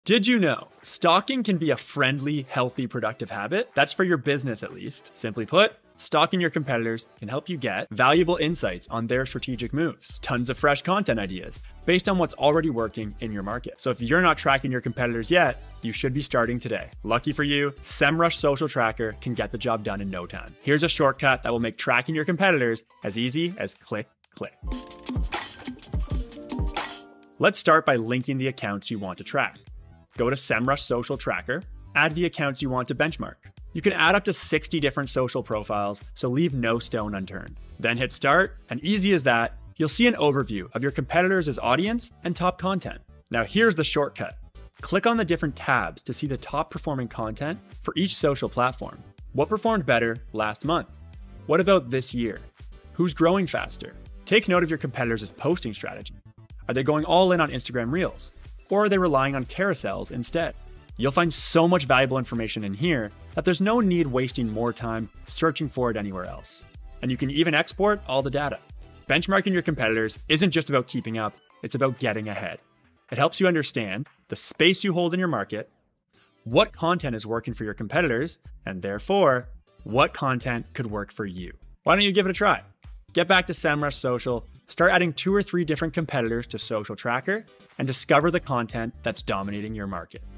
Did you know stalking can be a friendly, healthy, productive habit? That's for your business at least. Simply put, stalking your competitors can help you get valuable insights on their strategic moves, tons of fresh content ideas based on what's already working in your market. So if you're not tracking your competitors yet, you should be starting today. Lucky for you, Semrush Social Tracker can get the job done in no time. Here's a shortcut that will make tracking your competitors as easy as click. Let's start by linking the accounts you want to track. Go to Semrush Social Tracker, add the accounts you want to benchmark. You can add up to 60 different social profiles, so leave no stone unturned. Then hit start, and easy as that, you'll see an overview of your competitors' audience and top content. Now here's the shortcut. Click on the different tabs to see the top performing content for each social platform. What performed better last month? What about this year? Who's growing faster? Take note of your competitors' posting strategy. Are they going all in on Instagram Reels? Or are they relying on carousels instead? You'll find so much valuable information in here that there's no need wasting more time searching for it anywhere else. And you can even export all the data. Benchmarking your competitors isn't just about keeping up, it's about getting ahead. It helps you understand the space you hold in your market, what content is working for your competitors, and therefore, what content could work for you. Why don't you give it a try? Get back to Semrush Social, start adding 2 or 3 different competitors to Social Tracker, and discover the content that's dominating your market.